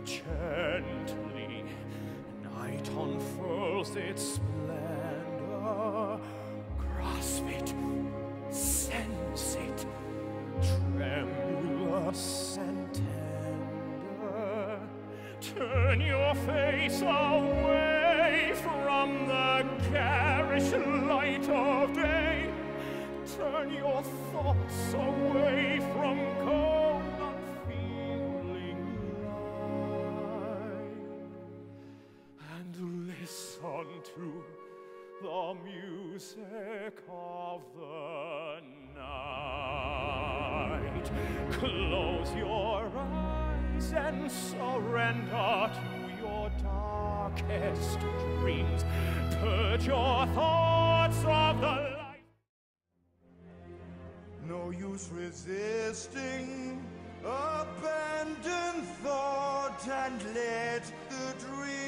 gently. Night unfurls its splendor. Grasp it, sense it, tremulous and tender. Turn your face away from the garish light of day. Turn your thoughts away from cold, unfeeling light, and listen to the music of the night. Close your eyes and surrender to your darkest dreams. Purge your thoughts of the light. No use resisting. Abandon thought and let the dream